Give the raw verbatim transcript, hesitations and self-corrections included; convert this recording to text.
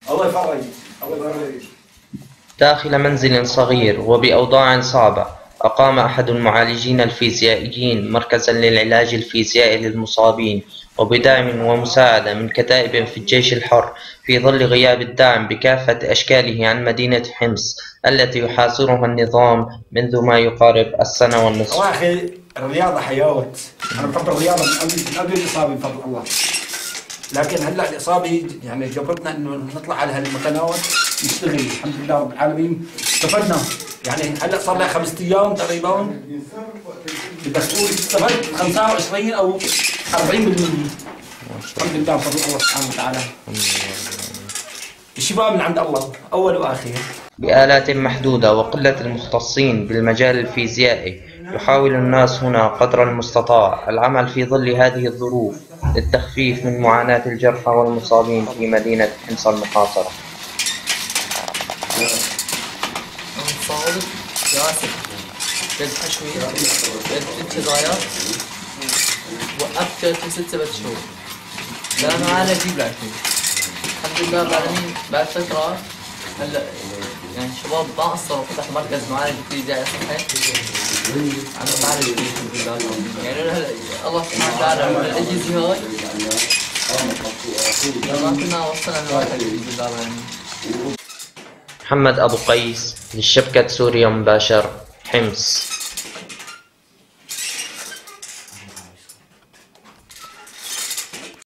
الله يفرج. الله يفرج. داخل منزل صغير وبأوضاع صعبة، أقام أحد المعالجين الفيزيائيين مركزا للعلاج الفيزيائي للمصابين، وبدعم ومساعدة من كتائب في الجيش الحر، في ظل غياب الدعم بكافة أشكاله عن مدينة حمص التي يحاصرها النظام منذ ما يقارب السنة والنصف. والله أخي الرياضة حياة. أنا بحب الرياضة من قبل من قبل الإصابة بفضل الله. لكن هلا الإصابة يعني جبرتنا إنه نطلع على هالمتناول نشتغل. الحمد لله رب العالمين استفدنا. يعني هلا صار لها خمسة أيام تقريبا. بدك تقول استفدت خمسة وعشرين أو أربعين بالمية. الحمد لله بفضل الله سبحانه وتعالى. الشفاء من عند الله أول وآخر. بآلات محدودة وقلة المختصين بالمجال الفيزيائي، يحاول الناس هنا قدر المستطاع العمل في ظل هذه الظروف للتخفيف من معاناة الجرحى والمصابين في مدينة حمص المحاصرة. وقفت ست سبع شهور. لا انا على اجيب لك الحمد لله العالمين. بعد فترة هلا يعني الشباب ما قصروا فتح مركز معالج فيزيائي صحي. عم بعالج فيه الحمد لله. يعني هلا الله سبحانه وتعالى من الاجهزة هاي ما كنا وصلنا لواحد الحمد لله العالمين. محمد أبو قيس للشبكة سوريا مباشر، حمص.